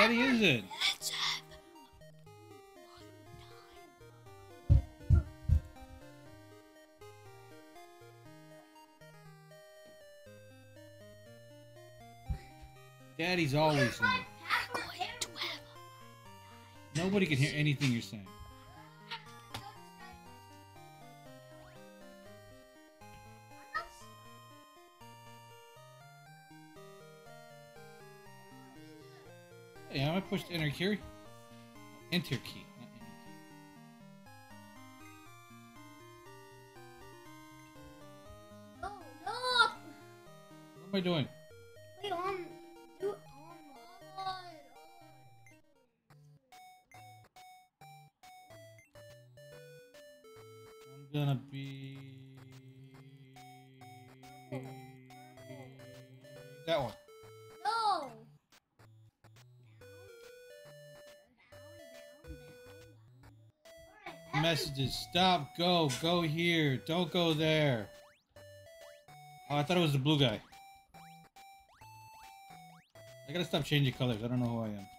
Daddy is it? Daddy's always saying. Nobody can hear anything you're saying. Hey, I pushed enter key. Enter key, not enter key. No, no. What am I doing? Wait on. Do it on. I'm gonna be that one. No. Messages. Stop. Go. Go here. Don't go there. Oh, I thought it was the blue guy. I gotta stop changing colors. I don't know who I am.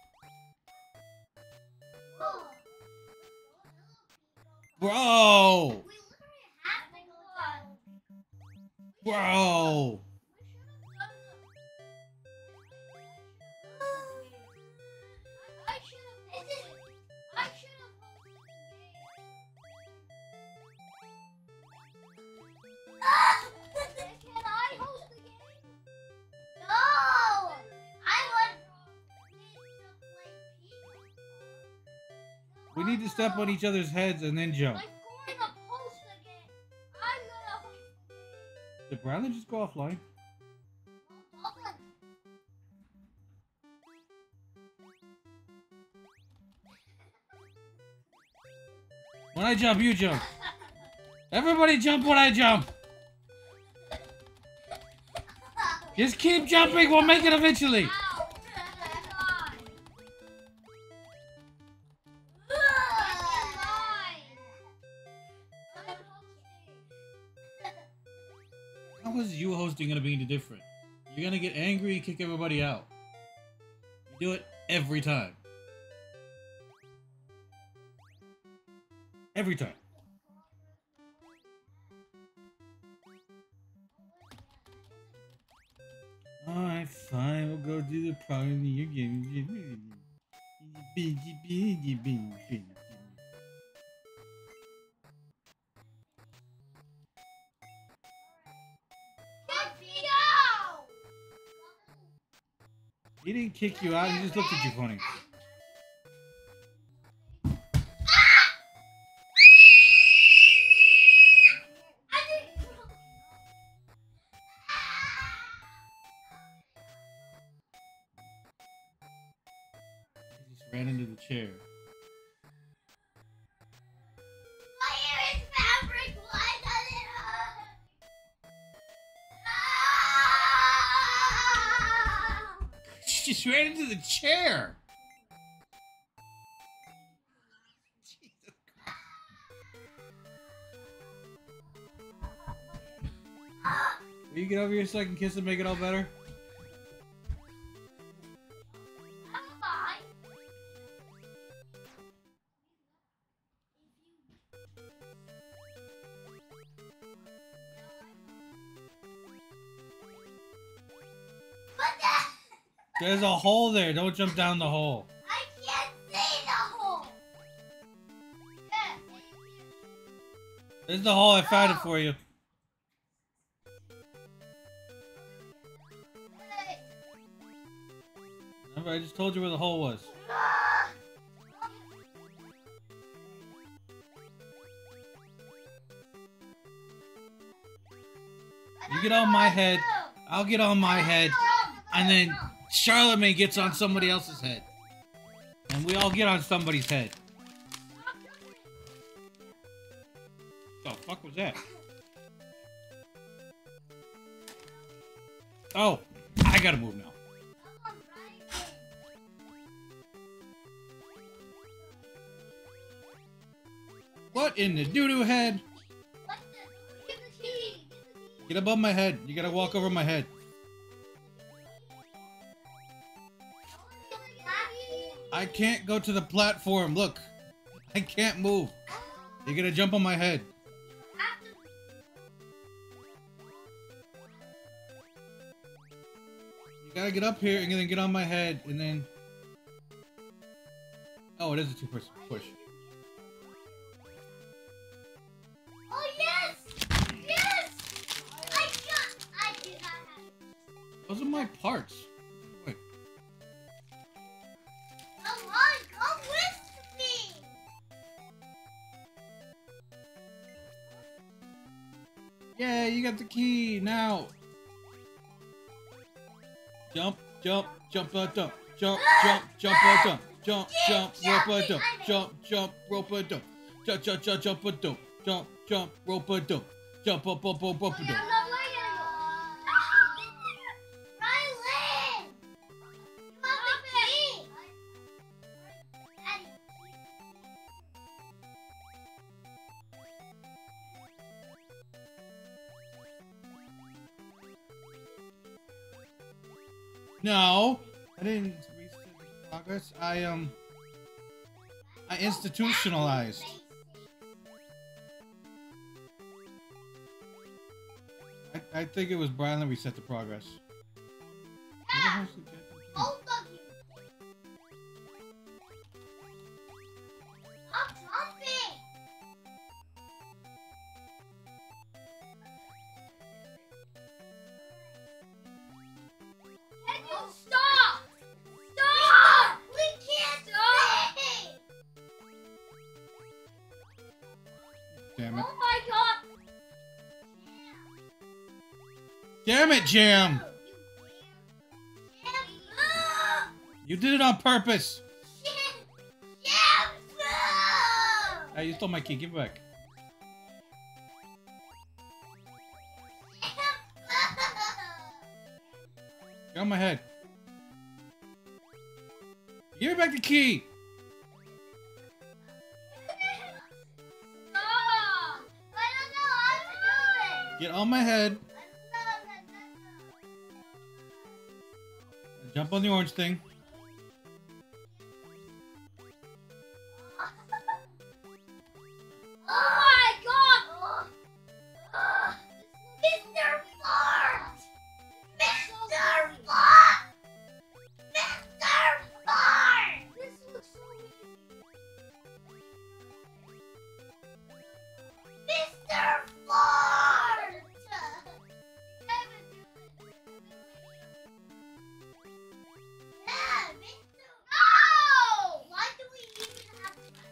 Bro! Bro! Can I host the game? No! I want to play Pico. We need to step on each other's heads and then jump. I'm going to host the game. I'm going to host the game. Did Bradley just go offline? When I jump, you jump. Everybody jump when I jump. Just keep jumping. We'll make it eventually. How is you hosting gonna be any different? You're gonna get angry and kick everybody out. You do it every time. Every time. Alright, fine. We'll go do the part of your game. He didn't kick you out, he just looked at you funny. He just ran into the chair. My ear is fabric. Why does it hurt? She just ran into the chair. Will you get over here so I can kiss and make it all better? There's a hole there. Don't jump down the hole. I can't see the hole. Yeah. There's the hole. I found it for you. Remember, I just told you where the hole was. You get on my head. I'll get on my head. And then Charlemagne gets on somebody else's head. And we all get on somebody's head. What the fuck was that? Oh, I gotta move now. What in the doo-doo head? Get above my head. You gotta walk over my head. I can't go to the platform. Look, I can't move. You're gonna jump on my head. You gotta get up here and then get on my head and then. Oh, it is a two-person push. Oh yes! Yes! I did not have it. Those are my parts. Wait. Come on, come with me! Yeah, you got the key now. Jump, jump, jump, jump, jump, jump, jump, jump, jump, jump, rope, jump, jump, rope, jump, jump, jump, jump, rope, jump, jump, up, Rylan! You have the key! No, I didn't reset the progress. I institutionalized. I think it was Brian that reset the progress. Yeah. Both of you! Stop jumping! Can you stop? Stop! We can't stay! Damn it. Oh my god! Damn it, Jam! Jam! You did it on purpose! Jam! Hey, you stole my key. Give it back. Get on my head. Give me back the key! Stop! I don't know how to do it! Get on my head. Jump on the orange thing. Oh my god! Mr. Fart! Mr. Fart! Mr. Fart! This looks so easy. Mr. Fart! Yeah, Mr. No! Why do we even have to?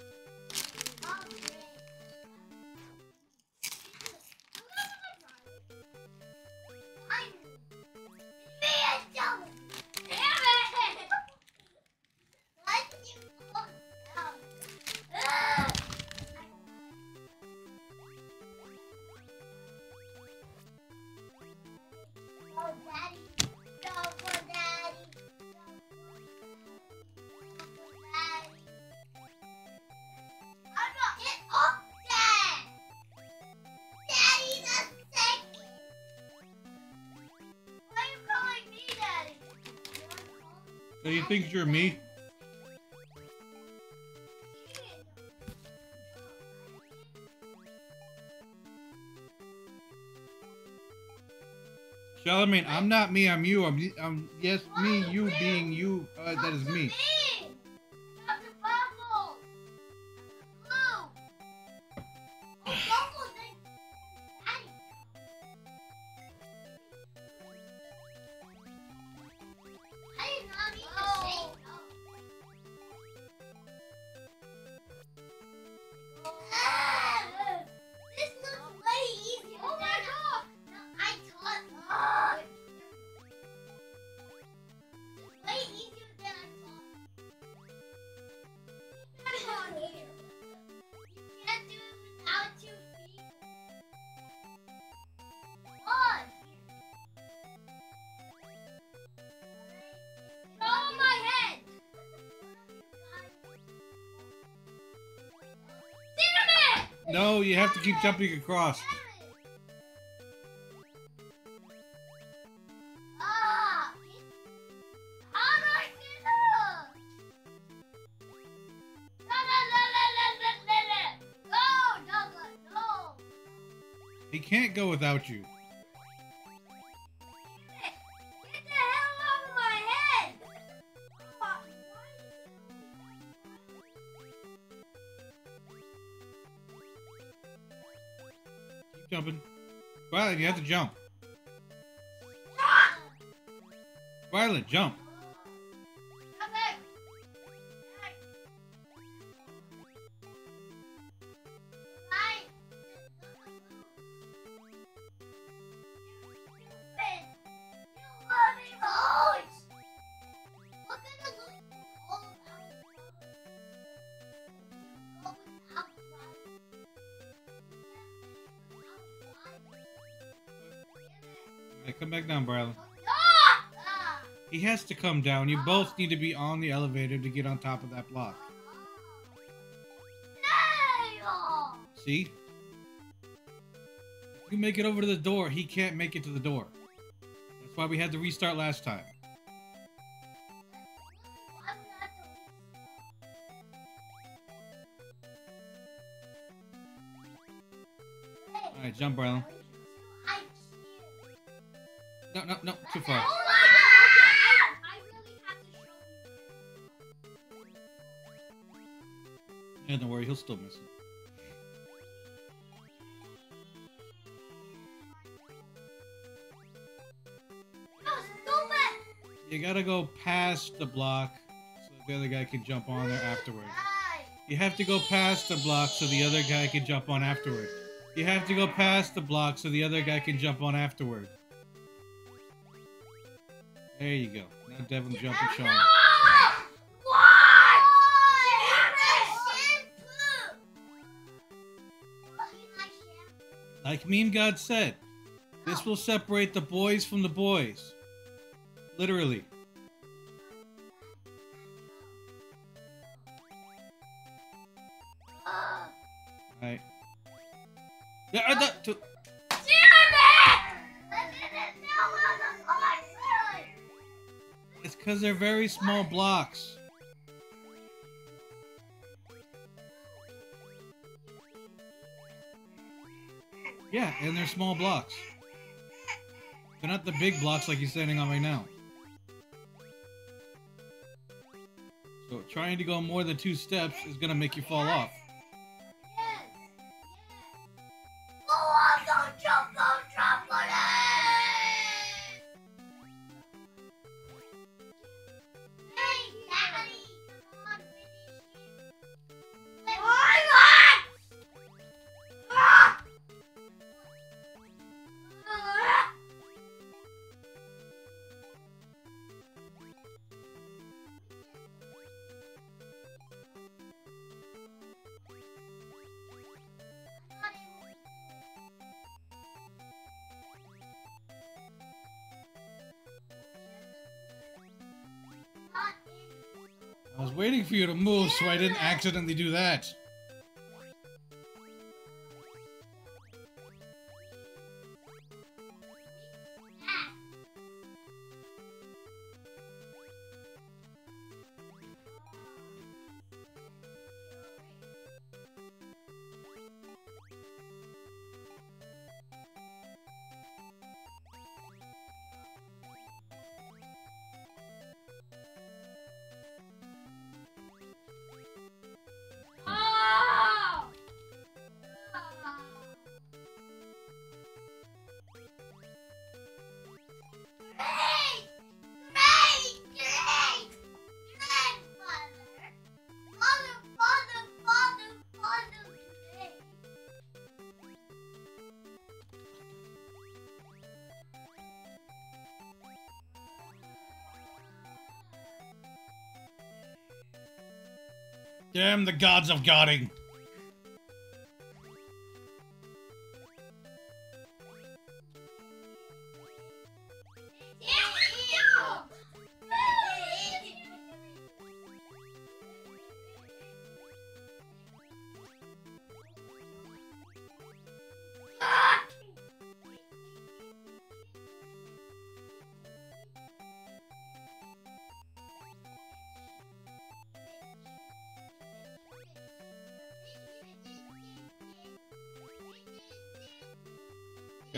So you think you're me? Charlemagne, I'm not me, I'm you. I'm yes, me, you being you. That is me. No, you have to keep jumping across. How do I get up? He can't go without you. Get the hell out of my head! Keep jumping. Violet, you have to jump. Violet, jump. Alright, come back down, Violet. He has to come down. You both need to be on the elevator to get on top of that block. See? If you make it over to the door, he can't make it to the door. That's why we had to restart last time. Alright, jump, Violet. No, too far. Yeah, don't worry, he'll still miss it. You gotta go past the block so the other guy can jump on there afterward. You have to go past the block so the other guy can jump on afterward. You have to go past the block so the other guy can jump on afterward. There you go. Now Devin jump and Sean. Like Meme God said, this will separate the boys from the boys. Literally. Alright. Yeah, it's because they're very small blocks. Yeah, and they're small blocks. They're not the big blocks like you're standing on right now. So trying to go more than 2 steps is gonna make you fall off. I was waiting for you to move so I didn't accidentally do that. Damn the gods of godding.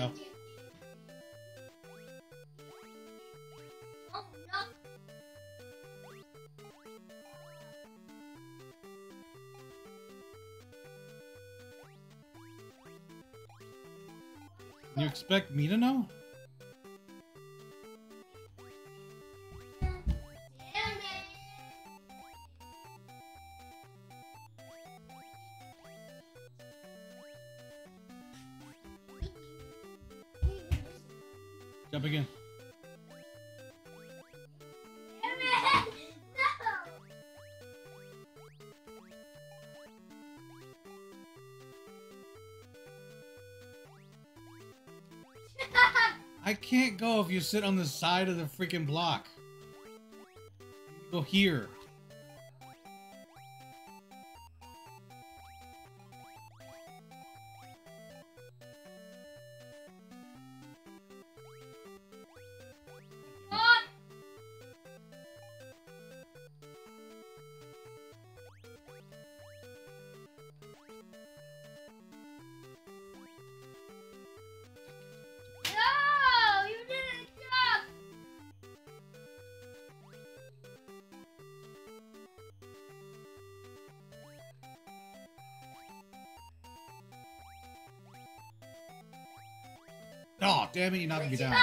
Go. Oh, no. You expect me to know? Damn it. Jump again. Damn it. No. I can't go if you sit on the side of the freaking block. Go here. God. No, you didn't jump. Oh, damn it, you knocked me down.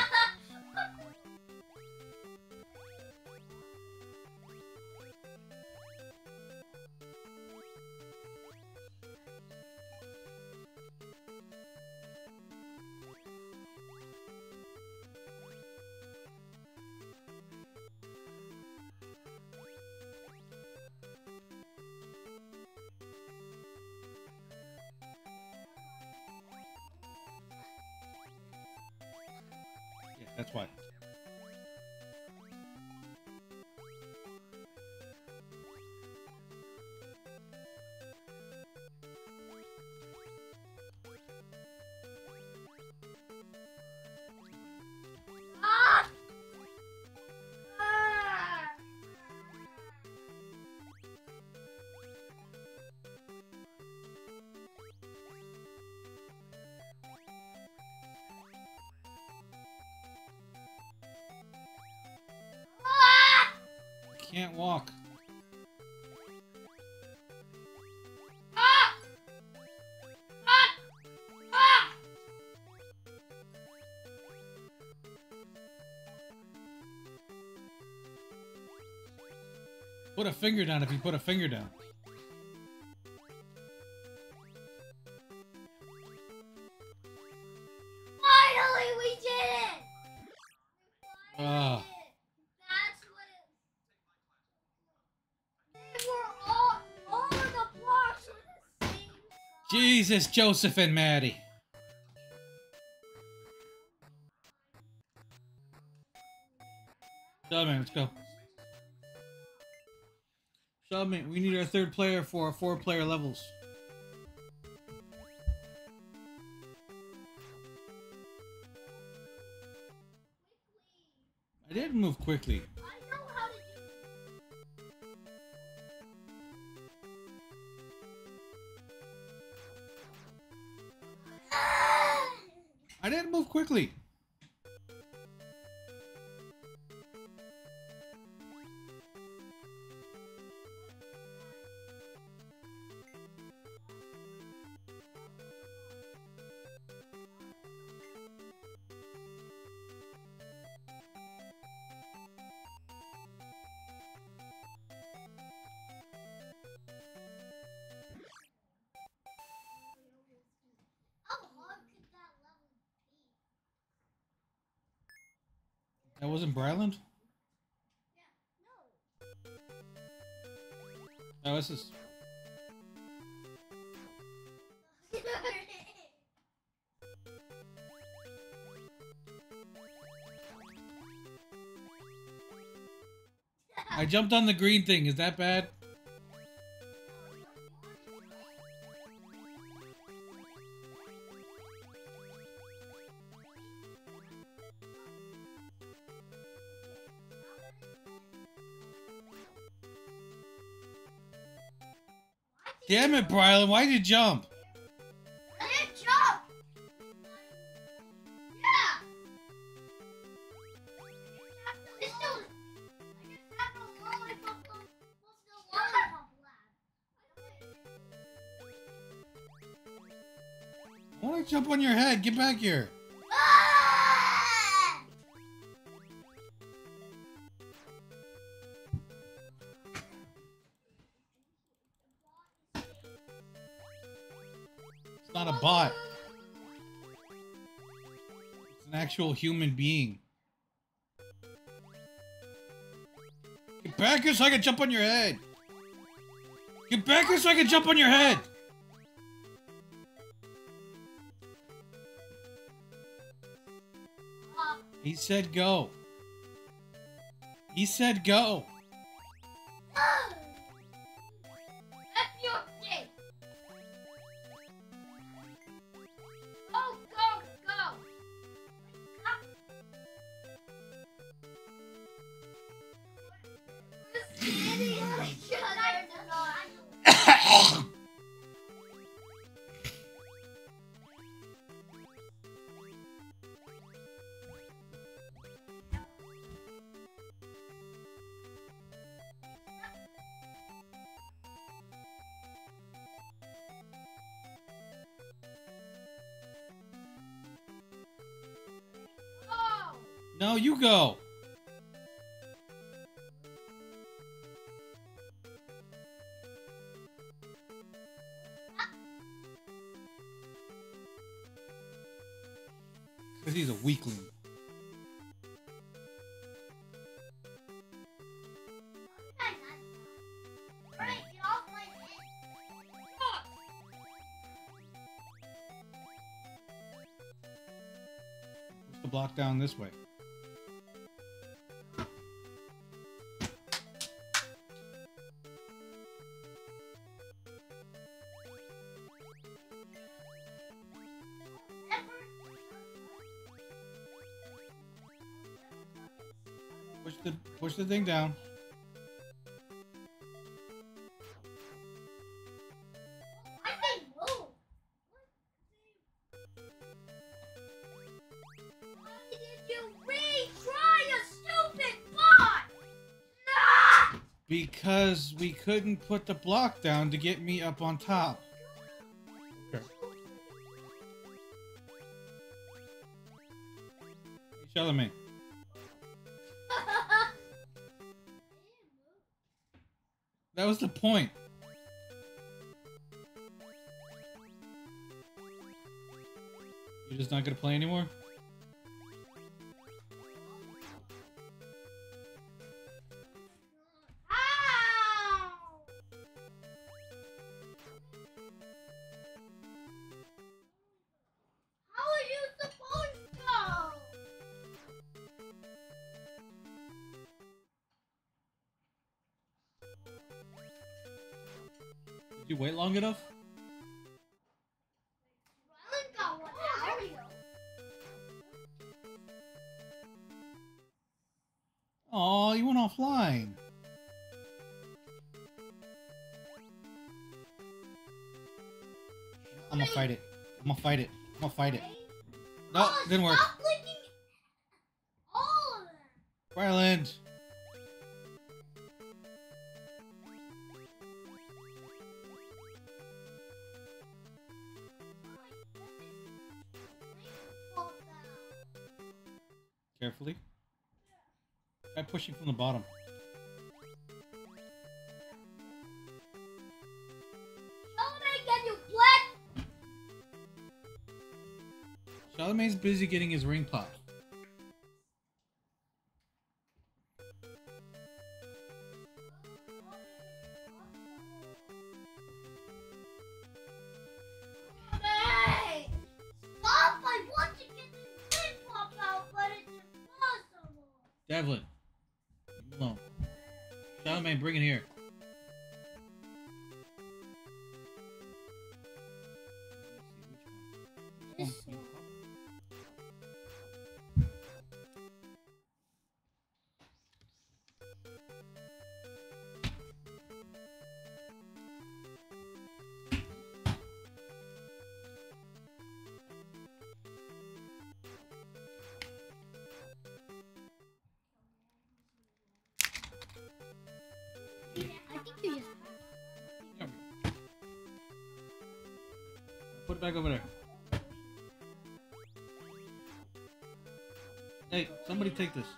Yeah, that's why. Ah! Ah! Ah! Can't walk. Ah! Ah! Ah! Put a finger down if you put a finger down. Finally, we did it! We finally Ah. did it. That's what it. They were all of the blocks were the same size. Jesus, Joseph and Maddie. Shove let's go. Shove we need our third player for our 4-player levels. I did move quickly. I know how to do it. I didn't move quickly. How hard could that level be? That wasn't Bryland? Yeah, Oh, this is... no. I jumped on the green thing. Is that bad? Damn it, Brylan. Why'd you jump? I didn't jump. I jump on your head? Get back here. Ah! It's not a bot. It's an actual human being. Get back here so I can jump on your head. Get back here so I can jump on your head. He said go. He said go. That's your thing. Go, go, go. No, you go. Because he's a weakling. Push the block down this way. Push the thing down. I say move. Why did you retry a stupid bot? Nah! Because we couldn't put the block down to get me up on top. Okay. Charlemagne. That was the point. You're just not gonna play anymore? Ow! How are you supposed to? Did you wait long enough? Rylan got one out. Aw, you went offline. I'm gonna fight it. I'm gonna fight it. I'm gonna fight it. No, Oh, didn't work. Stop licking all of them. Ryland. Carefully. Try pushing from the bottom. Can you play? Charlemagne's busy getting his ring popped. Hey! Stop! I want to get this ring pop out, but it's impossible. Devlin. Leave him alone. Charlemagne, bring it here. This one. I think you just. Put it back over there. Hey, somebody take this.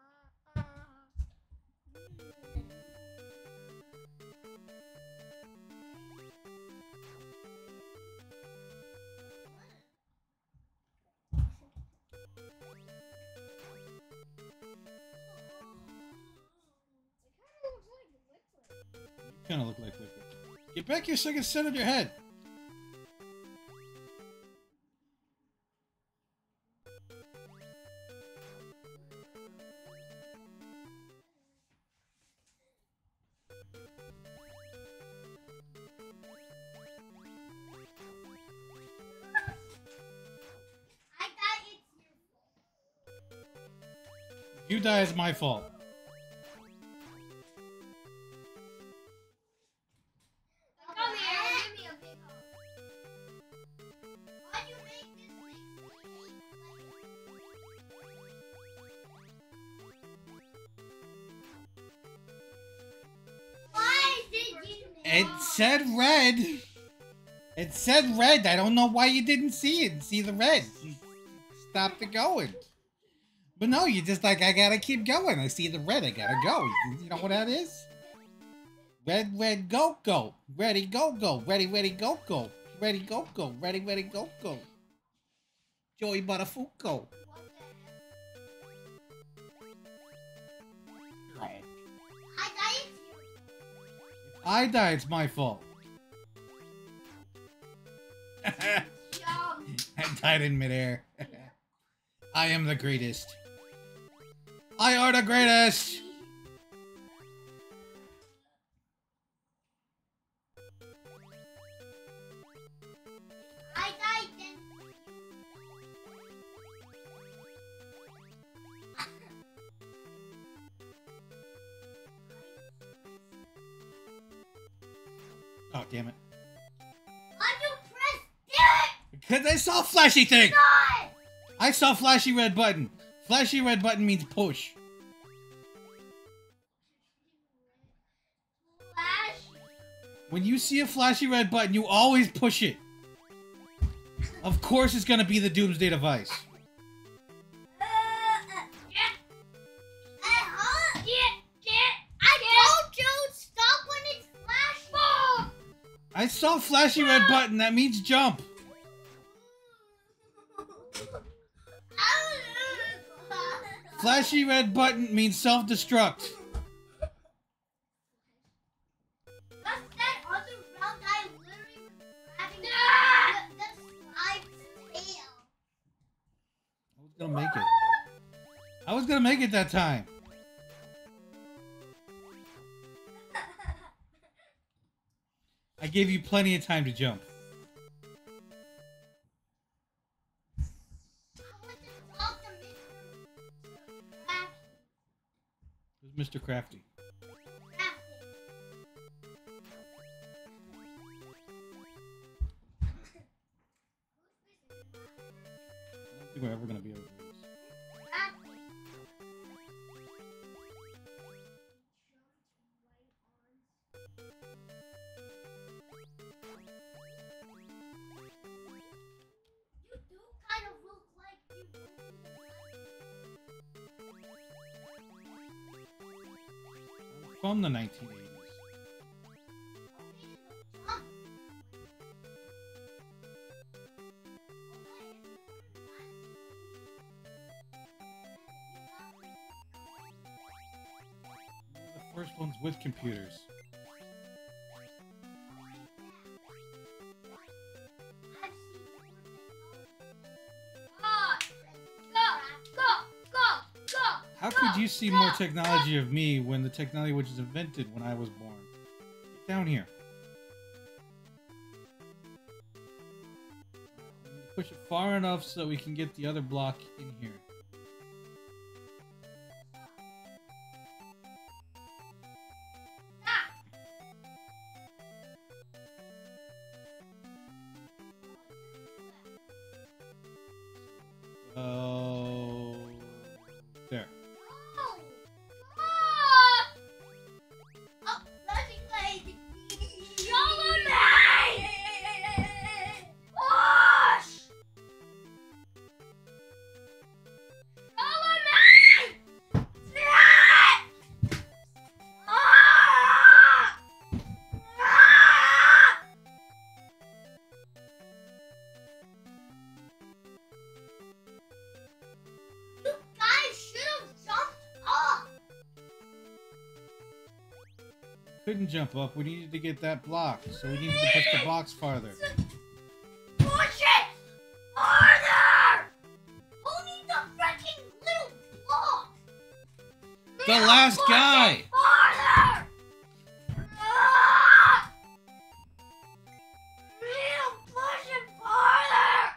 You kind of look like liquid. Get back here so I can sit on your head. I thought it's your fault. You die is my fault. Come here, give me a big hug. Why'd you make this 68? Why did you It said red. It said red. I don't know why you didn't see it. See the red. You stopped it going. But no, you just like, I gotta keep going. I see the red. I gotta go. You know what that is? Red, red, go, go. Ready, go, go. Ready, ready, go, go. Ready, go, go. Ready, ready, go, go. Joey Buttafuoco. I die, it's my fault. I died in midair. I am the greatest. I are the greatest. I died then. Oh, damn it. Why'd you press it? Because I saw a flashy thing. God! I saw flashy red button. Flashy red button means push. Flash. When you see a flashy red button, you always push it. Of course it's gonna be the Doomsday device. I told you stop when it's flashing. I saw flashy red button, that means jump. Flashy red button means self-destruct. That's that other round I literally was grabbing the slide's tail. I was gonna make it. I was gonna make it that time. I gave you plenty of time to jump. I want to talk to Who's Mr. Crafty? I don't think we're ever gonna be able to do this. You do kind of look like you. I'm from the 1980s. The first ones with computers. How could you see more technology of me when the technology which was invented when I was born? Get down here. Push it far enough so we can get the other block in here. Oh, there. couldn't jump up. We needed to get that block, so we needed to push the box farther. Push it harder! Who needs a freaking little block? The last guy! Harder! Ah! Push it farther!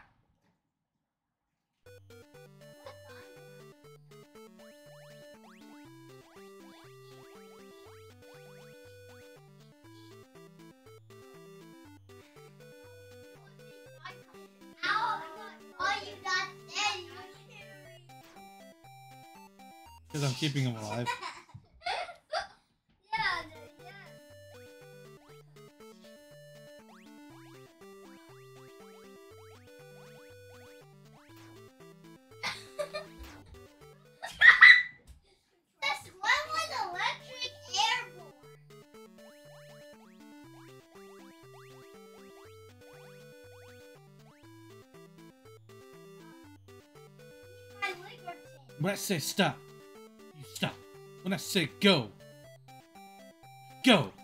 Because I'm keeping him alive. This one was electric airborne. My leg ripped in. When I say stop, you stop. When I say go, go.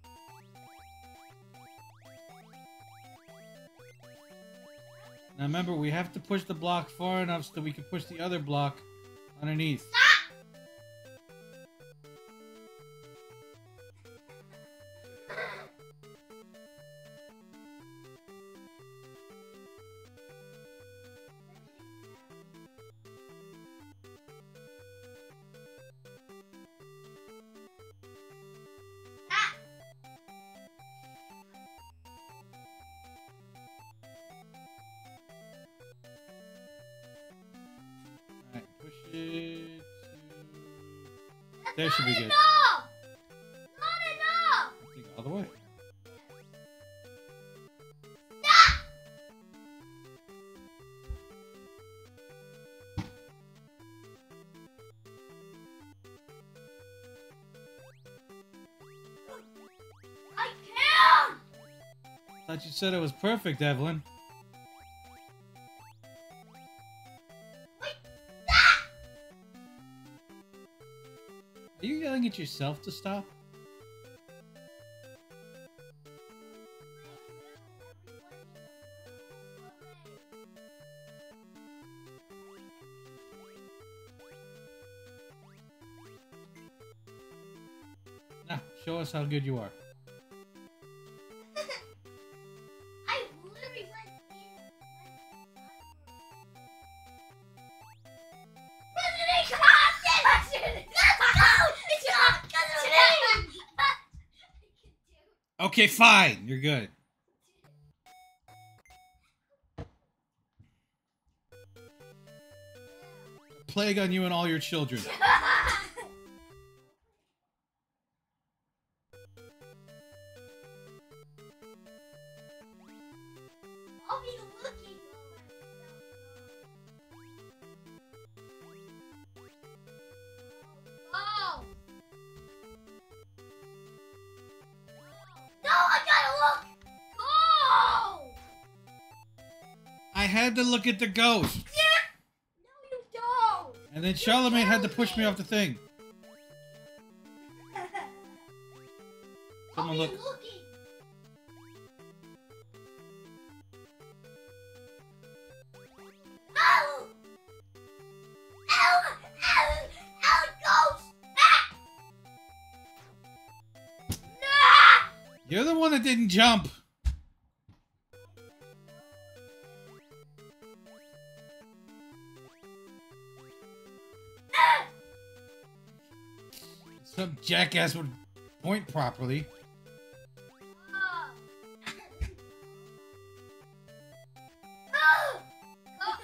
Now remember, we have to push the block far enough so that we can push the other block underneath. Alright, push it to... There should be good. Enough! Not enough! I think all the way. Stop! I can't! Thought you said it was perfect, Evelyn. Wait, stop! Are you yelling at yourself to stop? Now, show us how good you are. I literally went in. President Compton! Let's go! It's today! Okay, fine. You're good. Plague on you and all your children. I'll be looking Oh! No, I gotta look! Go! I had to look at the ghost. No, you don't! And then Charlemagne had to push me off the thing. I'll Someone be look. looking! Ow! Ow! Ow! Ow! Ghost! Ah! Nah! You're the one that didn't jump. Ah! Some jackass would point properly. Ah! Ah! Ah!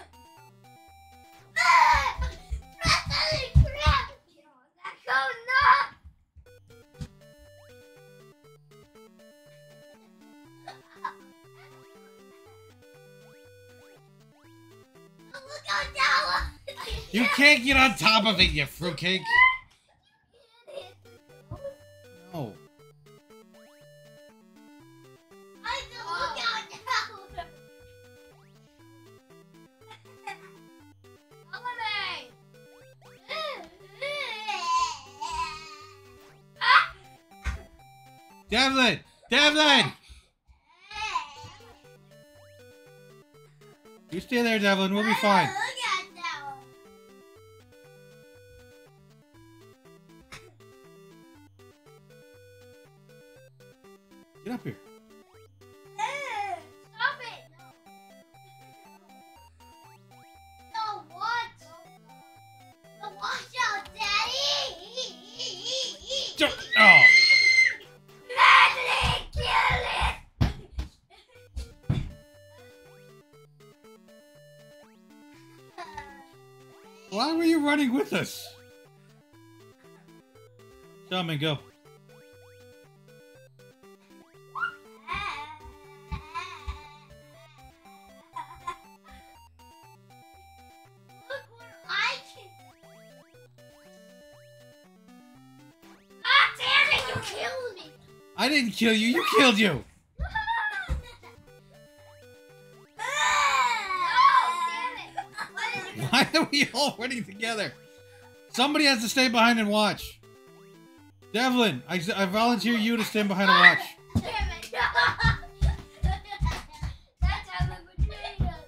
Ah! Wrestling crap! Get on that cone, no! Look how down! You can't get on top of it, you fruitcake. No. I can look out now. Follow me. Ah! Devlin! Devlin! You stay there, Devlin. We'll be fine. Look at that one. Get up here. Stop it. No, what? No, watch out, Daddy. Jump. Oh. Daddy, kill it. Why were you running with us? Shaman, go. Look where I can. Ah, damn it! You killed me. I didn't kill you. You killed you. Why are we all running together? Somebody has to stay behind and watch. Devlin, I volunteer you to stand behind and watch. Damn it! That's how we betrayed us.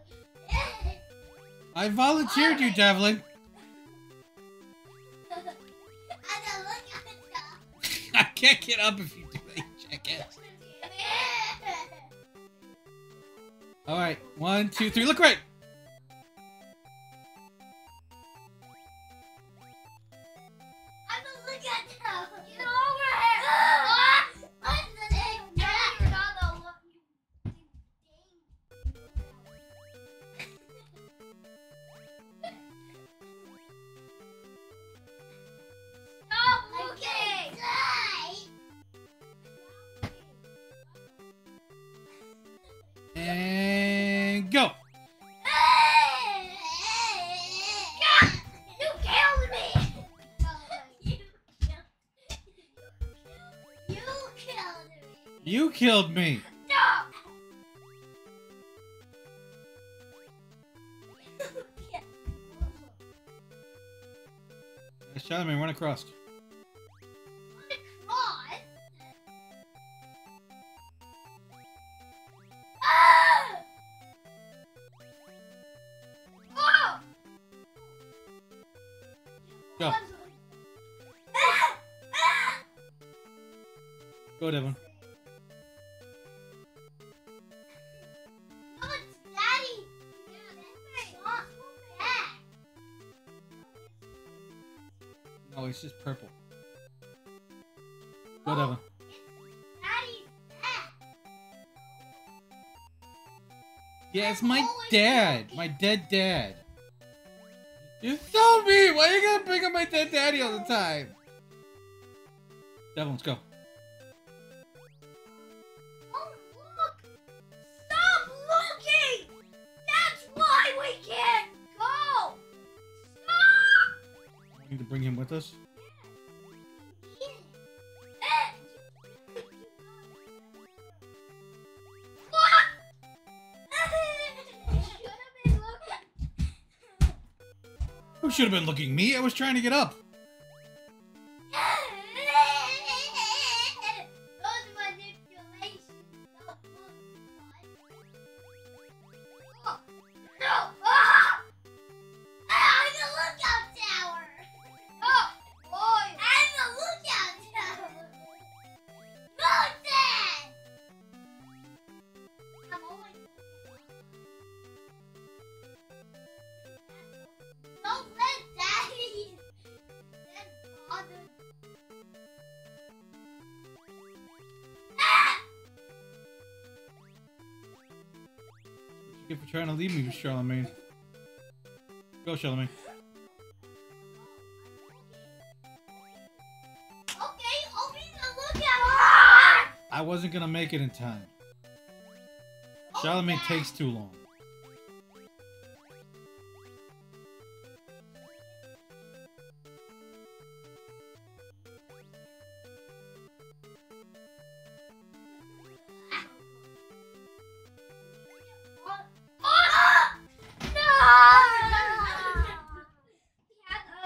I volunteered you, Devlin. I don't look at it. I can't get up if you do that, you jackass. All right, 1, 2, 3. Look right. I don't look at them. Get over here. What's the name? You're not the one. Stop looking. And go. You killed me. You killed me. Stop. Shaman, run across. Go. Go, Devlin. No, it's Daddy. Stop that. No, it's just purple. Go, Devlin. Daddy's dad. Yeah, it's my dad. My dead dad. You're so mean. Why are you gonna bring up my dead daddy all the time? Devlin, let's go. Oh, look. Stop looking. That's why we can't go. Stop. We need to bring him with us. Who should have been looking? Me? I was trying to get up. Those manipulations don't look fun. Oh, no! Ah! I'm the lookout tower! Oh, boy! I'm the lookout tower! Look that! I'm always don't let Daddy get bothered. Ah! What you get for trying to leave me, Charlemagne? Go, Charlemagne. Okay, open the lookout. I wasn't gonna make it in time. Charlemagne takes too long.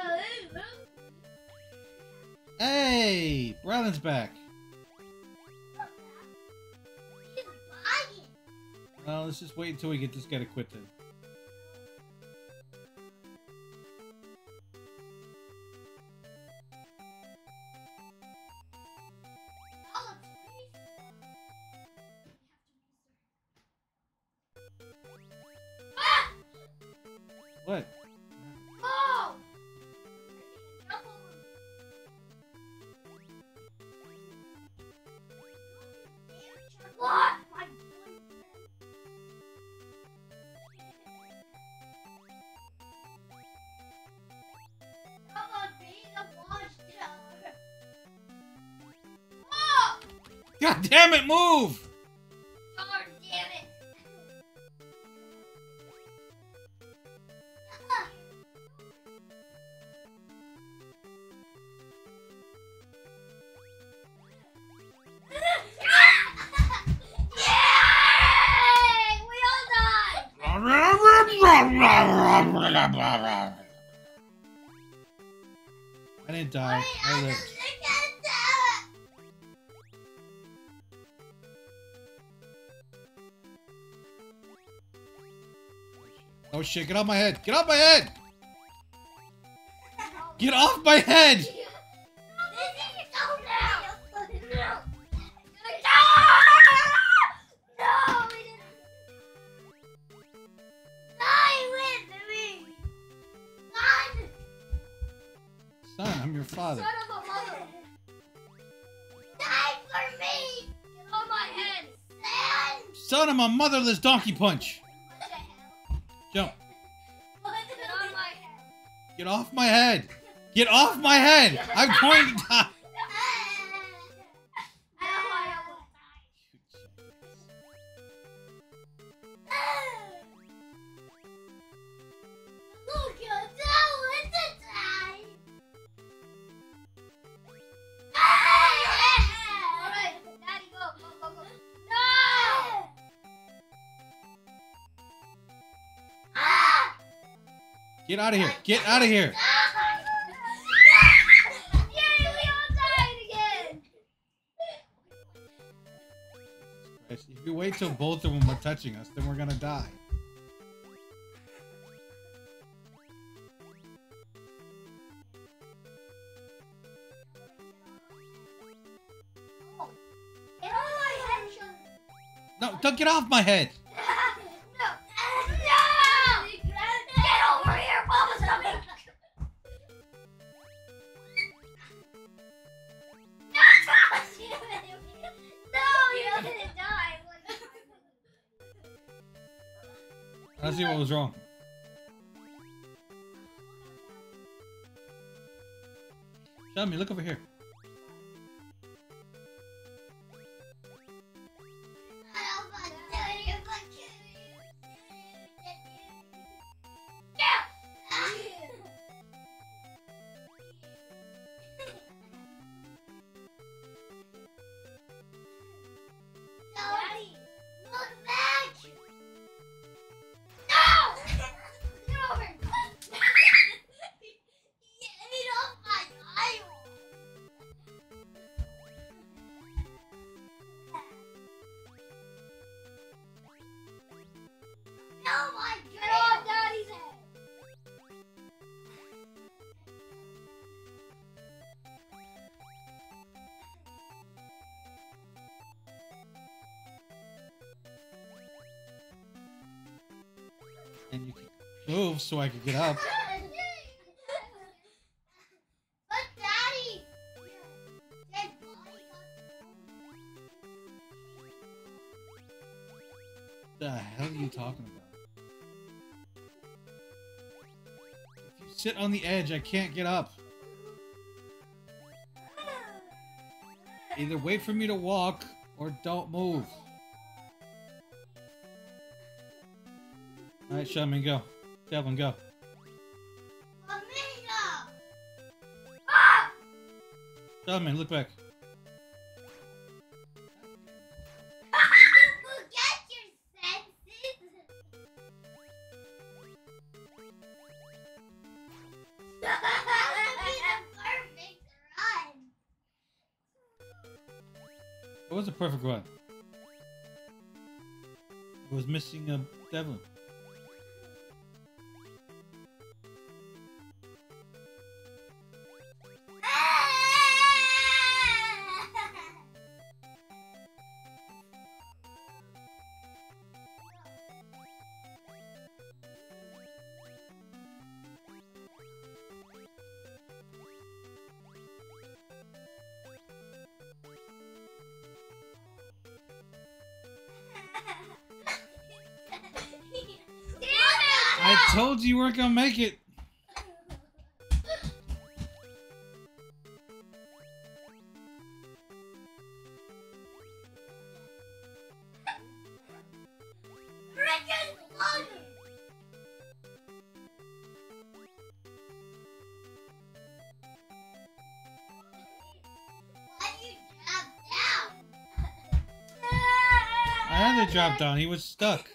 Hey, Brylan's back. Well, let's just wait until we get this guy to quit then. What? Oh! What? Come on, be the watchtower. Oh! God damn it, move! God damn it. Yay! We all died. I didn't die. I lived. Oh shit, get off my head! Get off my head! Get off my head! Son, I'm your father. Son of a mother! Die for me! Get on my head! Son of a motherless donkey punch! What the hell? Jump. Get on my head! Get off my head! Get off my head! I'm going to die! Get out of here! Get out of here! Yay, we all died again! If you wait till both of them are touching us, then we're gonna die. Get on my head, Sean. No, don't get off my head! Get over here, Mama, something! No, you didn't die. I see what was wrong. Show me, look over here. Daddy, look back! No! Get over here. He ate off my eyeball. Oh my God! Get off Daddy's head. And you can move so I can get up. But Daddy! Dead body got The hell are you talking about? If you sit on the edge, I can't get up. Either wait for me to walk or don't move. Alright, Shaman, go. Devlin, go. Amiga! Ah! Shaman, look back. Forget your senses! That would be the perfect run! It was a perfect run. It was missing a Devlin. I told you weren't gonna make it. I had to drop down. He was stuck.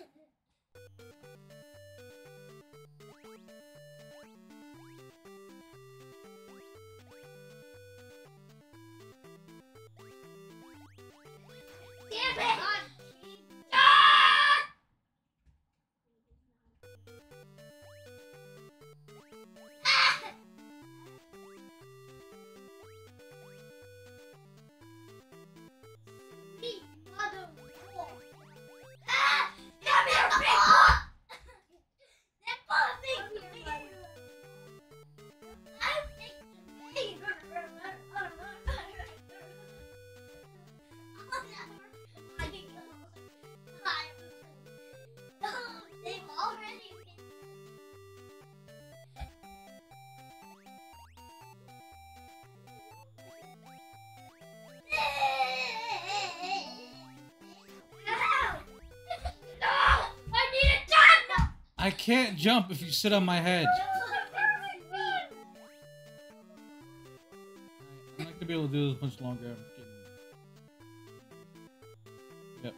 I can't jump if you sit on my head. I'm not gonna be able to do this much longer. I'm kidding. Yep.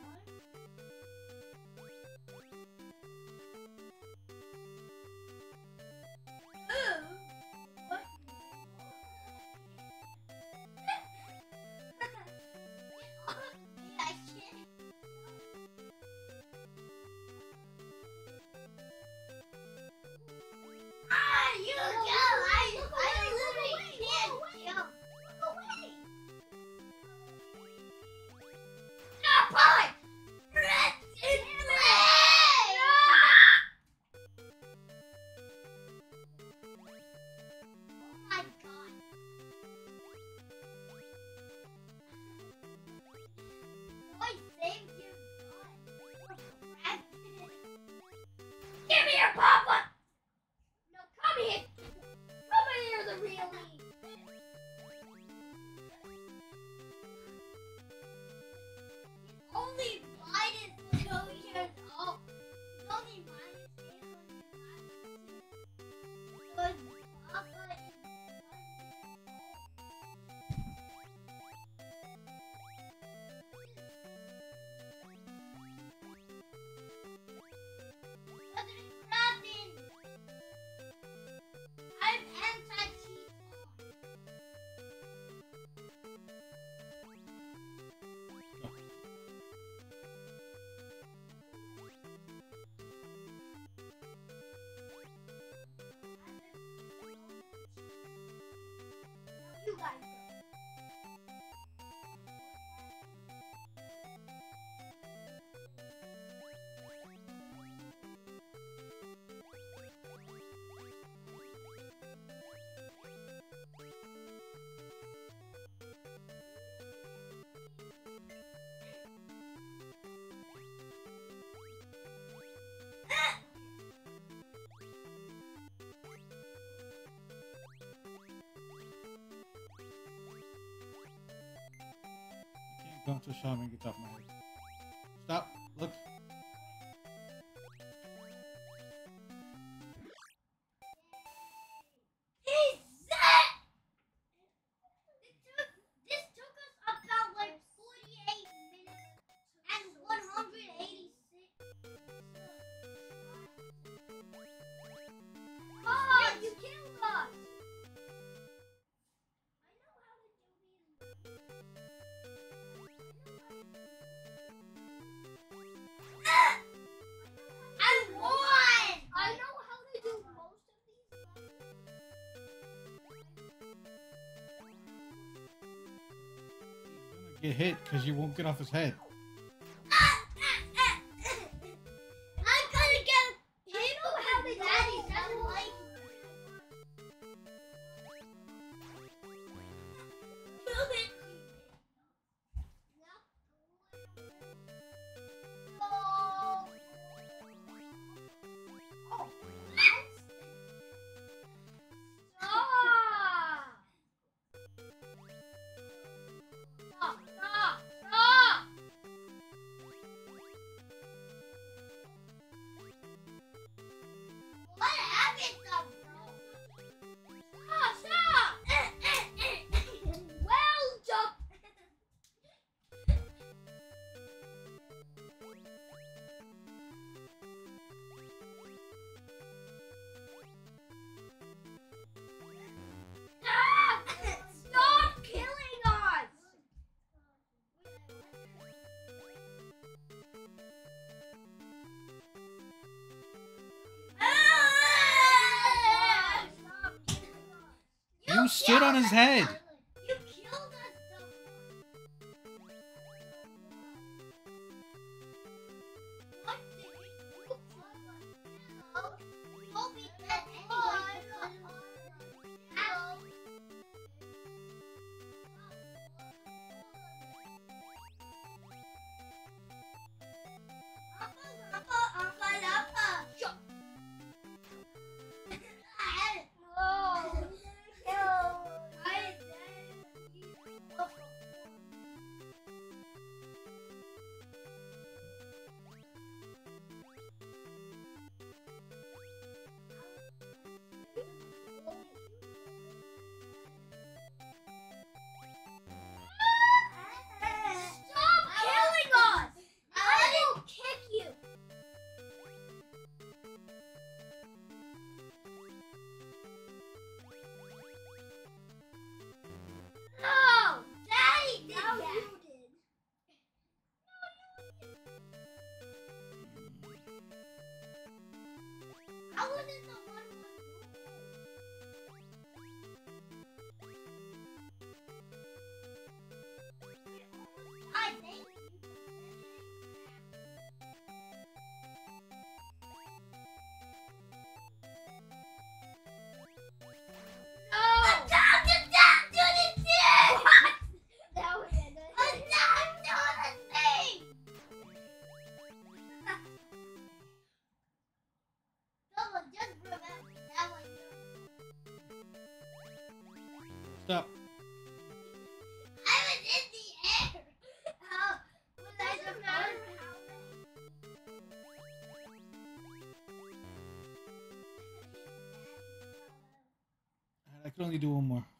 Don't just show me and get off my head. Stop. Look. This took us about like 48 minutes and 186. Oh, you killed us! I know how to do these. get hit because you won't get off his head. I'm gonna get Pico how the daddy doesn't like You stood on his head. You killed us. What did you do? You'll be dead anyway because Stop. I was in the air. How was I supposed I can only do one more.